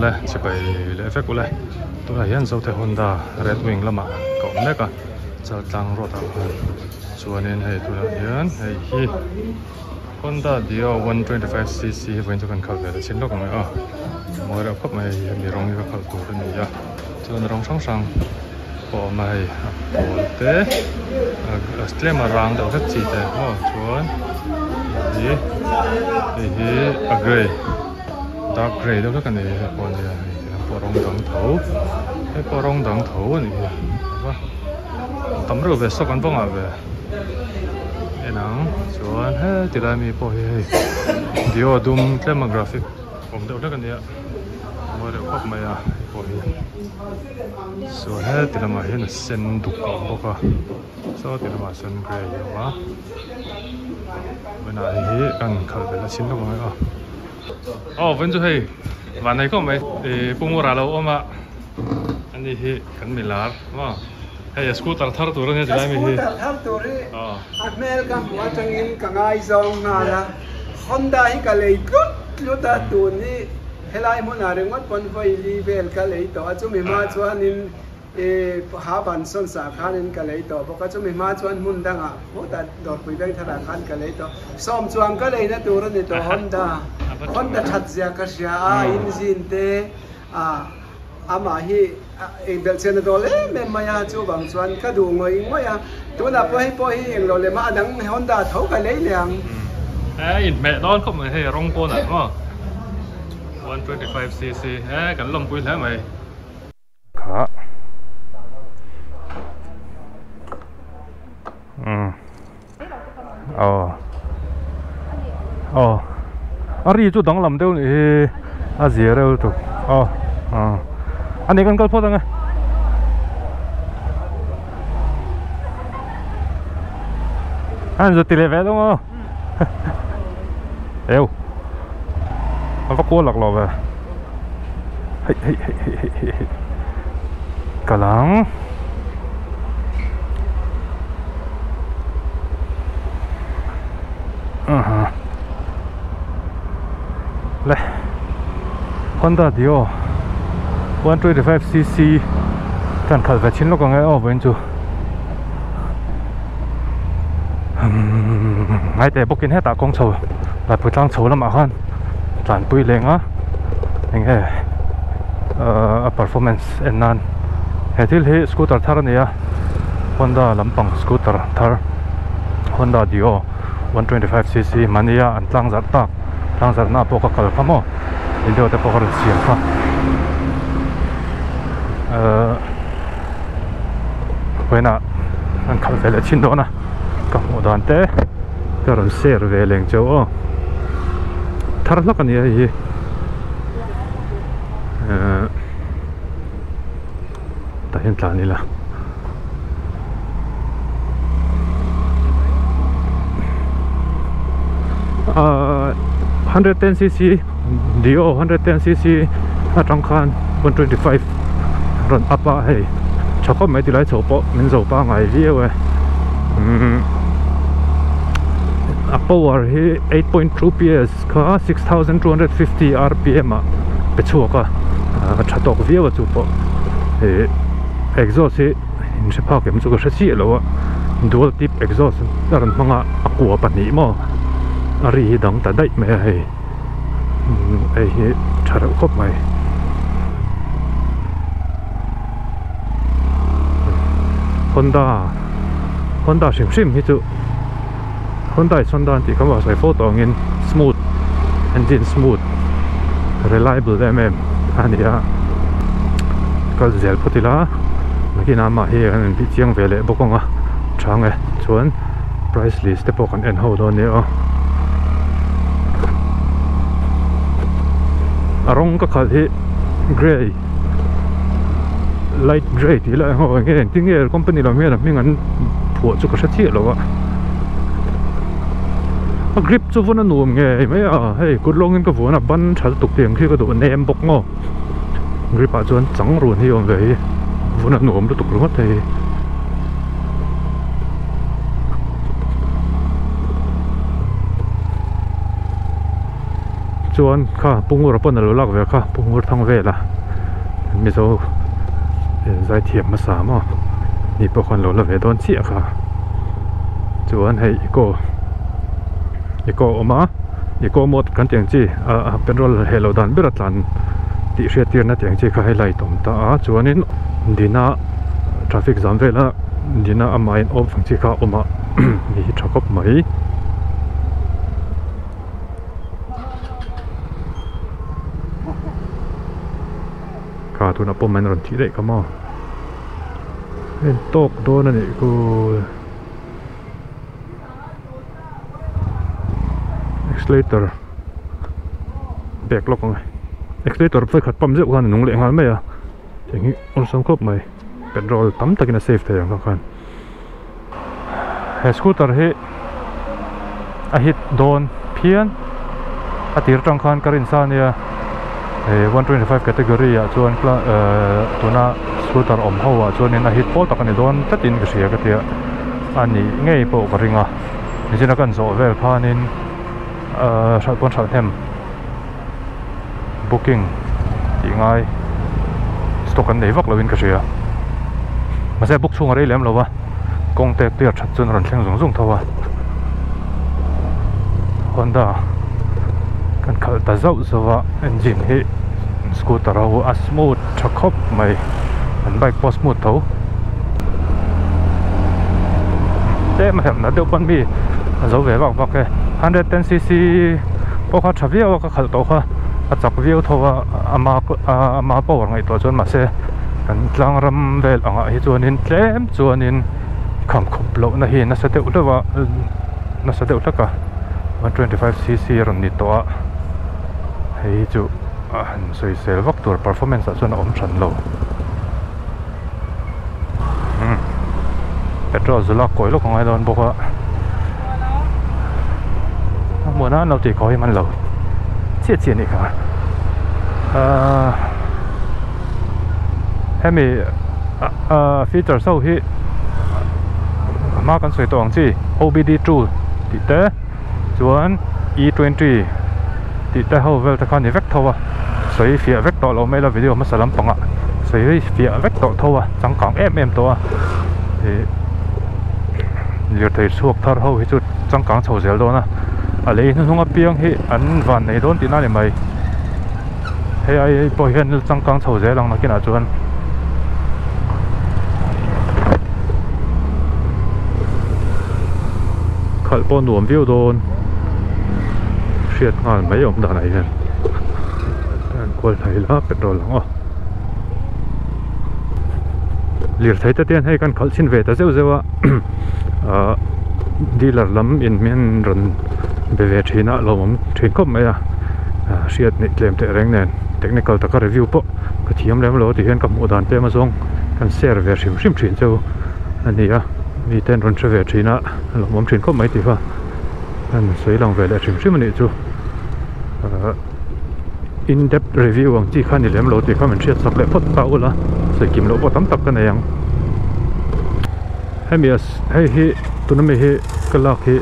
le chỉ phải lệ phép của le tôi là hiện sau thế Honda Red Wing lắm mà cộng đấy cả cho tăng rồi tăng hơn cho nên hay tôi là hiện hay hi Honda Dio 125cc vẫn cho cần khởi về là chiến lược này à mỗi đầu cấp này bị rong như khởi tụ cái này à cho nên rong song song bỏ mày bỏ té stem mà rang đầu rất chi thế oh chuan hi gray dark gray đâu cái này còn gì bỏ rong đằng thấu hay bỏ rong đằng thấu này tấm rồi về sau con bông à về cái nắng chuan hết thì là mi bỏ hi Dio Doom Demographicผมเดาได้กันเนี่ยมาเดี๋ยวพบมาอ่ะพอดีส่วนให้ติดมาเห็นเส้นดุกบอกว่าส่วนติดมาเส้นเกรย์อยู่วะเวลาที่กันเข้าไปแล้วชิ้นตรงไหนอ่ะอ๋อเป็นจุดที่วันนี้ก็ไม่ปุ่งวราเราเอามาอันนี้ที่กันไม่ลาว่าให้สกูตเตอร์ทาร์ตัวนี้จะได้ไหมที่สกูตเตอร์ทาร์ตัวนี้อักเมลกับว่าจังยินกับไงซองนาละHonda ที่กันเลยกุ๊ดรู้ตาตัวนี้เฮลัยมันอะไรวัดปนไฟรีเวลกันเลยต่อจุ่มมาชวนนินหาบันส่วนสาขานินกันเลยต่อบอกว่าจุ่มมาชวนมุ่งดังอ่ะโอ้แต่ดอกปุยแบงธนาคารกันเลยต่อซ้อมจวงกันเลยนะตัวนี้ต่อ Honda ชัดเสียก็เสียอินจินเตอามาฮีเบลเซนโดเลเมมายาจูบังชวนก็ดูงอยงอยตัวน่ะพอให้เองเราเลยมาดัง Honda เท่ากันเลยเนี่ยอินแม่ตอนเขาไม่ให้ร้องโกนอ่ะว่า 125cc กันลมปุยแล้วไหมครับอันนี้จุดดังลำเดียวนี่อาเซียเร็วถูกอันนี้กันก็พอดังไงอันจะตีเลยแวดมั้งเอวมันก็กลัวหลักหลบอ่ะเฮ้ยกำลังเลย Honda Dio 125cc กันขัดแบบชิ้นลูกก็ไงอ๋อเป็นจูไงแต่พวกกินให้ตากองโชว์แต่พวกตั้งโชว์แล้วมาขั้นจานปุยเล้งอ่ะยังไงperformance เอ็นนั้นเหตุที่สกูตเตอร์ทาร์เนี่ย Honda ลำปังสกูตเตอร์ทาร์ Honda Dio 125cc มันเนี่ยอันตั้งจัดตักตั้งจัดหน้าพวกกระเพาะมั้งเดี๋ยวแต่พวกเราเสียงค่ะเว้ยนะมันขับไปเลยชิ้นโดนะกับหัวดานเต้ก็เราเสียร์เวลเลงเจ้าทาร์ลักกันเนี่ยฮีแต่เห็นตานี่ละ110cc Dio 110cc จังคัน125รถอัปปะให้ชอบไม่ติดไรโฉบมันโฉบป้าไงเรียกว่าApple war he 8.2 PS ค่ะ 6,250 RPM อ่ะไปชัวร์ก็ชัดตกเวียวจุปะexhaust ไม่ใช่ภาคมันจะก็ใช่แล้วอ่ะ dual tip exhaust แต่มันมังอ่ะกลัวปันนี้มั้งอะไรดังแต่ได้ไม่ให้ชัดครบไหมHonda ชิมที่จุHonda ส่วนด้านที่เขาบอกใส่โฟตัวเงิน smooth engine smooth reliable ได้ไหมอันนี้ก็เสียพอดีละเมื่อกี้น้ำมาเฮียกันพี่เจียงเวลเลยบอกว่าช่างไงส่วน price list แต่พวกกันเอ็นโฮตัวนี้อารมณ์ก็ขาดที่ gray light gray ที่ละเขาเงี้ยจริงๆ company เราไม่งั้นผัวจุกชัดเจนหรอกกริปจูฟันนุ่มไงไม่เฮ้ยกุดลงเงินก็ฝันบันชัดตกเตียงที่ก็โดนเนมบกงอกริปจวนจังรุนที่ยอมไปฝันนุ่มแล้วตกลงก็เท chuan kha pungur pon lo lak ve kha pungur thang ve la mi zo zai thiam ma sa mo ni po khon lo la ve don chi kha chuan hei iko oma iko mot kan tiang chi a petrol hello dan berat lan ti hria tir na tiang chi kha helai tom ta a chuanin dina traffic jam vela dina amain off chi kha oma ni thakop mai ka tu na pom man ron thi dei ka mo en tok do na ni ku accelerator backlock ngai accelerator phai khat pam zeu khan nung le ngal mai a cheng hi on sam khop mai petrol tam takina safe thai ang khan he scooter he a hit don phian a tir tang khan karin sa nia 125 category a chuan tuna scooter om ho a chuan in a hit pol takani don tatin ka sia ka tia ani ngei po ka ringa ni jina kan zo vel khanin pon them booking ti ngai stock an nei vak lovin ka sia ma se book chung a rei lem lowa contact clear that chun ron thleng zung thowa Honda kan khal ta zau zawa engine hi scooter ho a smooth thakop mai an bike post smooth tho te ma hem na deu pan mi zo ve vak ke 110cc po kha thavia ka khal to kha a chak view thowa ama power ngai to chon ma se kan tlang ram vel anga hi chuanin tlem chuanin kham khop lo na hi na sa te ulawa na sa te ulaka 125cc ron ni to a hei chu han soi sel vak tur performance a chuan om than lo petrol zula koi lo kongai don boka mona no ti koi man lo chia ni ka hemi feature so hi ma kan soi tong chi OBD2 ti te chuan E20 ti te ho vel ta khan ni vek thowa soi fia vek to lo mai la video ma salam panga soi fia vek to thowa changkang em to a lier thei suak thar ho hi chu changkang chho zel do na a lei hunga piang hi an van nei don ti na ni mai he ai po hian changkang chho zel lang na kina chuan khal pon nuam view don riat ngal mai om da nai hian tan kol thai la petrol lang a lir thai ta tian hei kan khal chin ve ta zeu zewa dealer lam in men ron be ve thina lomom thin khop mai a riat ni tlem te reng nen technical ta ka review po ka thiam lem lo ti hian ka mu dan te ma zong kan share ve rim thin cheu ani a mi ten ron treve thina lomom thin khop mai ti fa an soi lang ve le rim ani chu in depth review ang chi khan ni lem lo ti kha man thiat sak le phot ta ula sei kim lo po tam tak ka nei ang hemias hei hi tunami hi kalak hi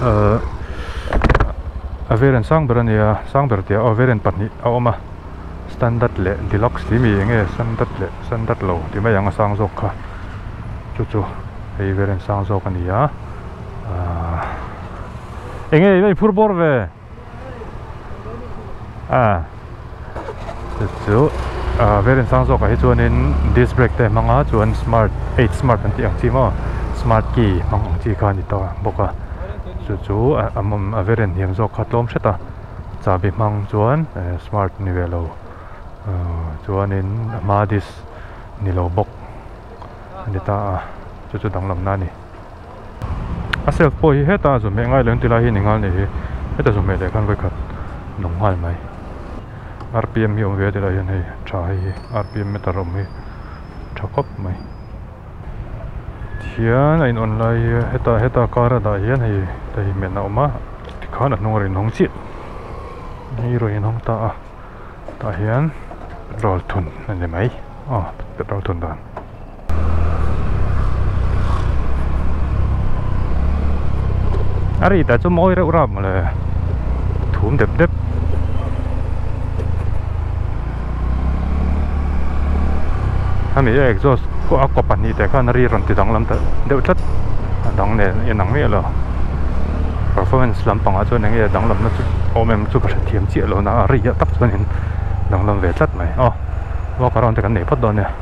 averen sangberania sangbertia averen patni awma standard le deluxe ti mi nge standard lo ti mai anga sang jok kha chu hei veren sang jok ania enge nei furbor ve chu veren sang jok hi chuanin disc brake te manga chuan smart 8 smart an ti ang chi mo smart key mang chi kha ni to boka chu amam averen hiam zo khatlom theta chabi mang chuan smart ni velo chuan in madis ni lo bok anita chu danglam na ni a self po hi heta zo me ngai leng tila hi ningal ni hi heta zo me le kan vai khat nong hal mai RPM hi om ve tila hian hei tha hi RPM meter om hi thakop mai hian in online heta kara da hian hei tai men na oma tikhan nong rin hong chi ni ro in hong ta hian petrol thun ani mai petrol thun dan ari ta chu moi ra ura male thum dep ha mi exhaust ko akop ani te khan ri ron ti dang lam ta deuh tlat dang ne enang me lo performance lampang a chuan enge dang lam na chu omem chu ka thiam chi lo na ri ya tak chuan in dang lam ve tlat mai walk around te kan nei phat don ne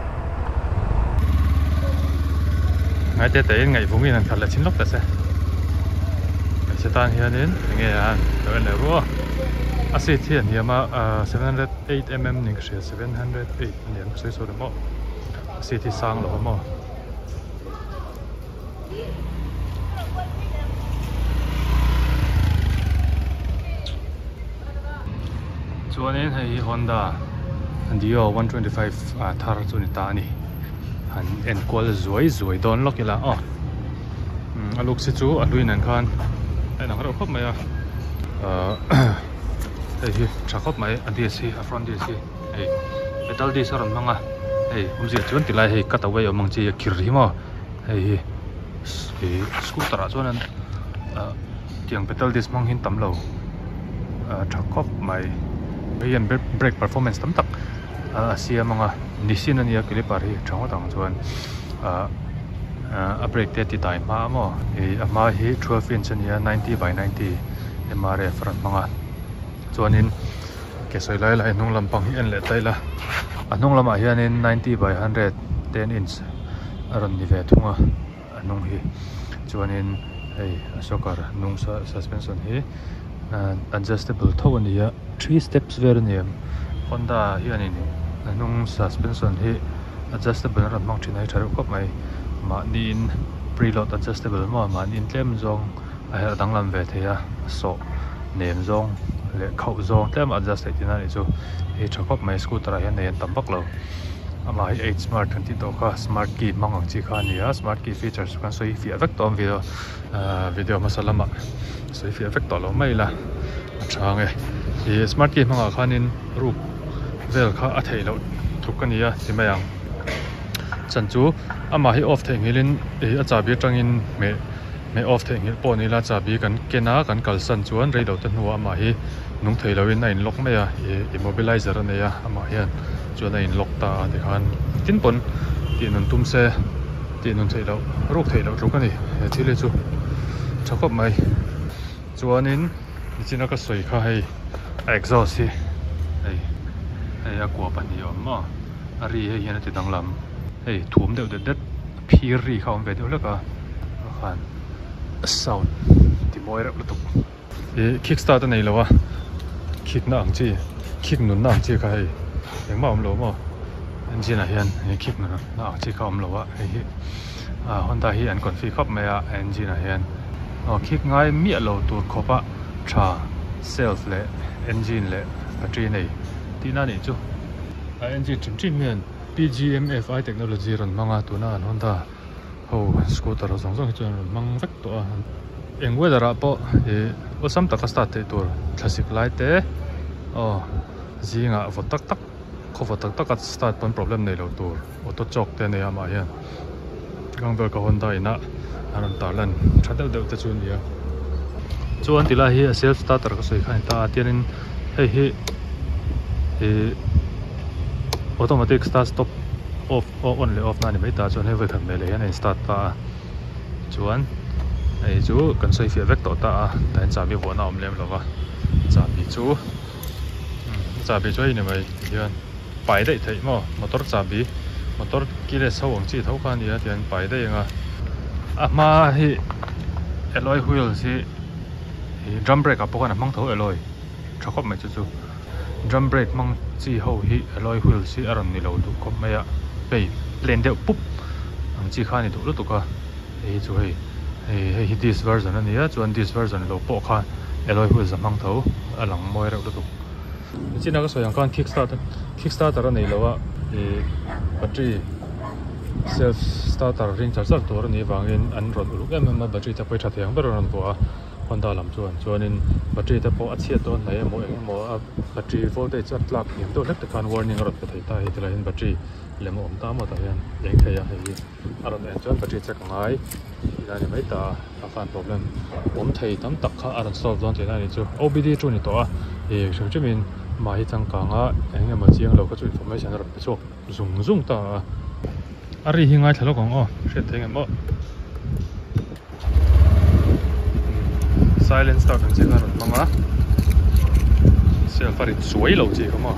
ngai te te ngai vungin an khala chin lok ta se setan hianin enge an lo le ro a se thian hiama 708 mm ning she 708 niam se so mo se thi sang lo mo chuanin hei Honda Dio 125 thar chu ni ta ni han en kwal zoi don lokila aluk si chu aluin an khan ai nang ro khop mai hei thakop mai DSC front DSC hei pedal dis ron manga hei umji chuan tilai hei cut away among chi khir hi mo hei scooter a chuan tiang pedal dis mang hin tam lo thakop mai hian brake performance tam tak sia manga nisin ania clipper hi thang tang chuan a brake te ti dai ma mo ama hi 12 inch ania 90/90 MRF ran manga chuanin ke soi lai nung lampang hi en le taila anung lama hianin 90/100 10 inch aron ni ve thunga anung hi chuanin hei asokar nung suspension hi adjustable thawnia 3 steps vernium Honda hianin nung suspension hi adjustable ran mang thinai tharu kop mai ma nin preload adjustable ma nin tlem zong a her danglam ve theya so nem zong le khau zong tlem adjust tina ni chu e thakop mai scooter hian nei tambak lo ama hi 8 smart 20 to ka smart key mangang chi kha nia smart key features kan soi fi effect tom video masalama soi fi effect to lo mai la change e smart key manga khanin ru vel kha a thei lo thukania timayang chanchu ama hi off thengilin a chabi tangin me off thengil poni la chabi kan kena kan kalsan chuan reido ta nuwa ama hi nung theiloin a in lock mai immobilizer ania ama hian chuan a in lock ta ti khan tin pon ti nun tumse ti nun theilo ruk theilo thukani thile chu thakop mai chuanin china ka soi kha hei exhaust hi hei a kwa pani ma ari hei hian ti danglam hei thum deuh det phir ri khaum ve deuh laka khan sound ti moi rap lutuk kickstart nei lawa kick na ang chi kick nun na ang chi kha hei engma lo mo engine a hian kick na ang chi kha lawa hei Honda hi an config khop mai a engine a hian kick ngai mi lo tur khopa tha self le engine le battery nei tina ni chu engine chim mian PGMFI technology ron manga tuna an Honda ho scooter zong chuan mang vek to engwe dara po osam taka start te tur classic light te zinga votak tak kho votak tak start pon problem nei lo tur auto choke te nei ama hian gangbel ka Honda ina aran talan thadeu deuh te chu nia chuan tila hi self starter ka soi khan ta tianin hei automatic start stop off on le off na ni mai ta chuan hei vai khan mele hian start ta chuan hei chu kan soi fi vek to ta tan chabi bona om lem lova chabi chu ni mai hian pai dei thei mo motor chabi motor kile sawang chi thau khan ya tian pai dei nga ama hi alloy wheel si drum brake apokan mang tho alloy thakop mai chu drum brake mang chi ho hi alloy wheel si aron ni lo du khop mai a pei len deuh pup ang chi kha ni du ka chu hei this version ania chuan this version lo po kha alloy wheels mang tho alang moi reuh du china ka soyang kan kickstarter nei lowa battery self starter ring charger tur ni wangin an ron uluk em battery ta poi tha thiang ber ron bo Honda lam chuanin battery ta po a chiat don nei mo battery voltage at plug ni to lek ta kan warning rot ka thei ta hi tela hin battery lemo om ta mo ta hian leng theya hei aron en chuan battery check ngai ila ni mai ta kan problem om thei tam tak kha aron solve don thei ni chu OBD chu ni to a shungchimin mai chang ka nga enge ma chiang lo ka chu information rot pe chu zung ta ari hi ngai thalo kong shit thing em silence start kan chinga ron manga sel farit suai lo chi kama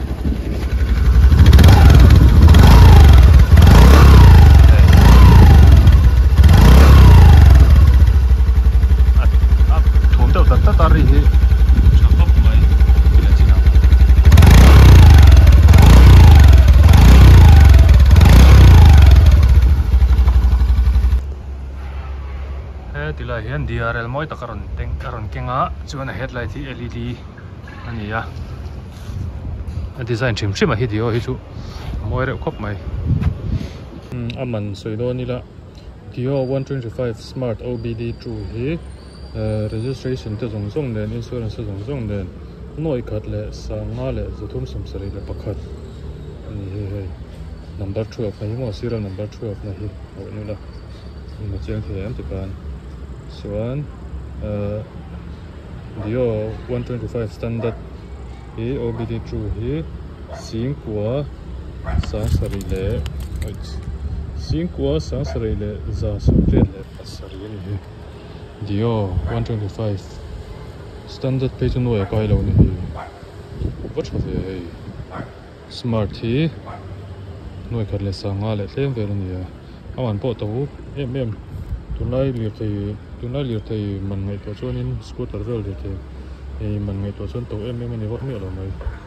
thum tau ta tari hi chakop mai kila china tilai hian DRL moi takaron kenga chuan headlight hi LED ania design chim chim a hi dio hi chu moi re khop mai aman soilo ni la Dio 125 smart OBD true hi registration te zong zong den insurance te zong zong den noi khat le sanga le zuthum samsari le pakhat ani he number 12 na hi mo serial number 12 na hi ho nu la ma cheng thiam ti kan chuan Dio 125 standard hi OBD true hi singkua sangsari le singkua sangsari le za somre le pasari ni hi Dio 125 standard page no ya kai lo ni hi what have ye smart hi noi khat le sanga le tlem ve ni ya awan po to em tunai lir thei man ngai to chuan in scooter vel de te ei man ngai to chuan to em ni vok mi lo mai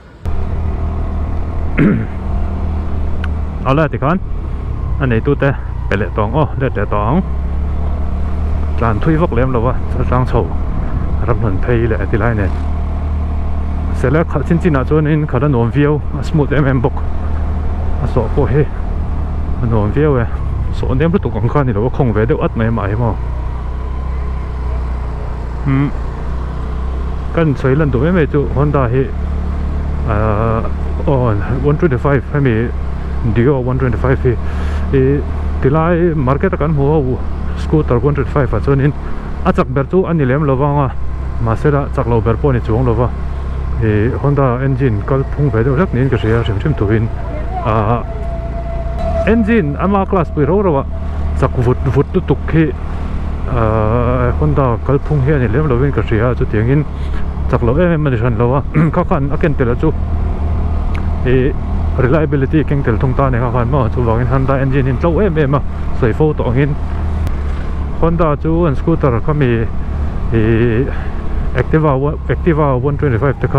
ala ti kan anei tu te pele tong le te tong tlan thui vok lem lo wa sang chho ram hnon phei le ti lai ne sele kha chin chin a chuan in khala nom view smooth bok a so ko he nom view e so nem lu tu kong kha ni lo khong ve de at mai mai mo kan choi lan tu me chu Honda hi 125 hay mi Dio 125 hi tilai market kan ho scooter 125 a chuan in a chak ber chu ani lem lowanga masera chak lo ber po ni chuang lova e Honda engine kal phung ve deuh lek nin ka ria rim tuin engine ama class pui ro wa chak vut tu tuk hi Honda kal phung hi ani lem lovin ka ria chu tiangin chak lo em ani ran lowa kha khan aken tel chu e reliability keng tel thung ta ne kha khan mo chu wangin Honda engine in tlo em sei fo to ngin Honda chu an scooter kami Activa 125 taka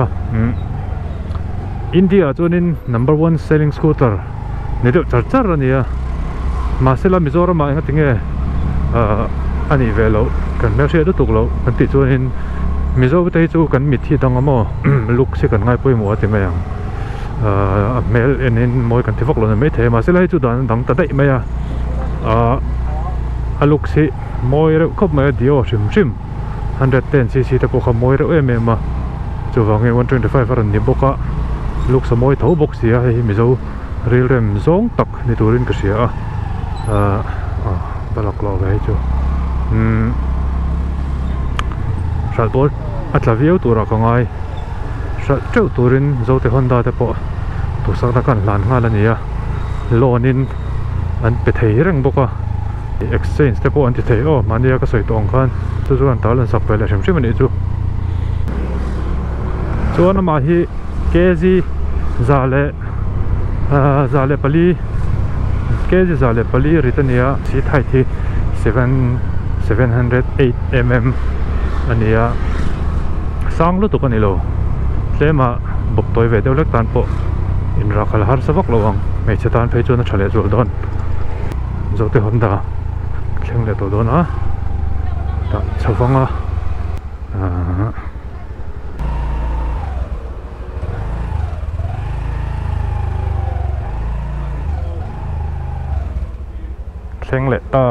India chuanin number 1 selling scooter nido char ania masela Mizoram ma ngatinge ani velo kan mer se do tuklo kan ti chuanin Mizo te chu kan mit hi dang amo look se kan ngai poi mo ati mai mel enin moi kan thivok lo na me the masela hi chu dan dang ta dai mai a look se moi re khop mai dio rim 110cc te ko khamoi re em chu wange 125 ran ni boka look sa moi tho box sia hi Mizo real rem zong tak ni turin ka sia balak lo ga hi chu Salbol atlaviu tura kangai treu turin zote Honda te po tu sakna kan lan nga la nia lonin an pe thei reng boka exchange te po an ti thei mania ka soi tong khan chu chuan talan sak pele rim rim ani chu chuan ma hi KG zale pali KG zale pali ritania si thai thi 708mm ania sang lu tu kan ilo tlema bok toy ve deuh lek tan po in rakal har savak lowang mei chetan phei chuna thale chul don zote Honda thleng le to don ta chawanga thleng le ta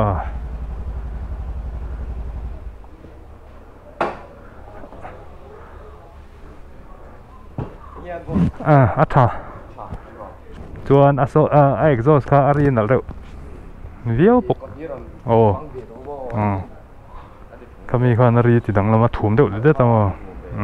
atha chuan aso exhaust kha arinal reuh viau pok kami khan ri ti dang lama thum deuh de tamo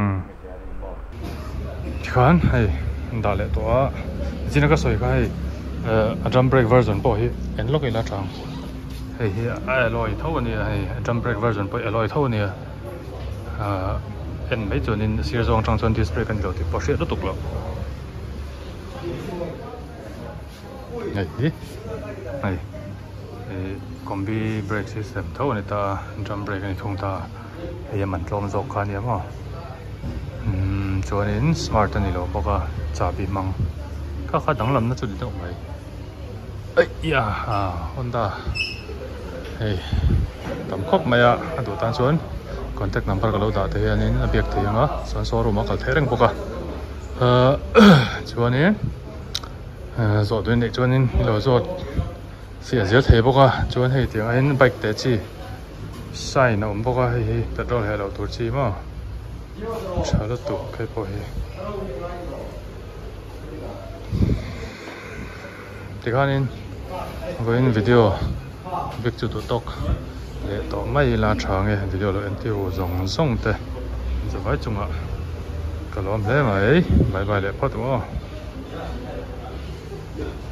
khan hai da le to a jina ka soi kai drum brake version po hi en lok ila chang hei hi alloy tho ni hei drum brake version po alloy tho ni en mấy chỗ nên xưa zong trong chân display kan lo thì bỏ xe rất tục lo này này combi brake system tho ni ta drum brake ni thong ta hei man tlom zok kha ni ma cho nên smart ni lo boka cha bi mang ka kha dang lam na chu di dok mai ai ya Honda hei tam khop maya adu tan chuan contact number ka lo da te anin a biak the anga san showroom a kal thereng boka chuanin zo doin nei chuanin lo zo sia zia the boka chuan hei tiang in bike te chi sai na boka hei petrol he lo tur chi ma chalo tu kai po hi tikanin goin video bik chu tu tok le to mai la change video lo entiu zong zong te zawai chunga kalom hle mai bye bye le photo